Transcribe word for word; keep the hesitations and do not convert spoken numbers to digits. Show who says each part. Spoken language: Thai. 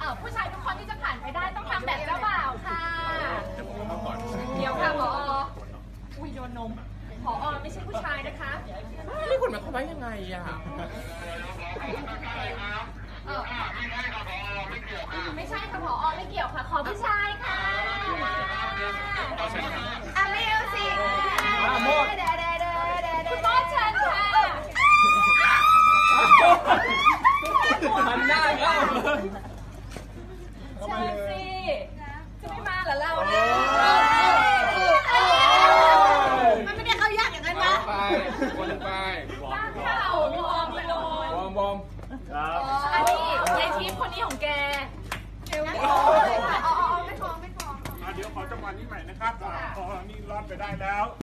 Speaker 1: เออผู้ชายทุกคนที่จะผ่านไปได้ต้องทำแบบเจ้าบ่าวค่ะเดี๋ยวค่ะผออุ้ยโยนนมผอไม่ใช่ผู้ชายนะคะ
Speaker 2: นี่คุณหมายความว่ายังไงอ่ะ
Speaker 1: เออไม่ใช่ค่ะผอไม่เกี่ยวค่ะขอผู้ชายค่ะอ่ะมิวสิกเดเดเดเดเดคุณโมดเชิญค่ะ
Speaker 2: ทันได้แล้ว
Speaker 1: เชิญสิจะไม่มาเหรอเราเนี่ยมันไม่ได้เข้ายากอย่างนั้นนะ
Speaker 2: ไปวนไป
Speaker 1: บ้าเข้าวอร์มไปโดน
Speaker 2: วอมวอม
Speaker 1: อันนี้ยายทิพย์คนนี้ของแกเร็วไม่พอไม่พอไม่พอไม่พอ
Speaker 3: เดี๋ยวขอจังหวะนี้ใหม่นะครับพอนี่รอดไปได้แล้ว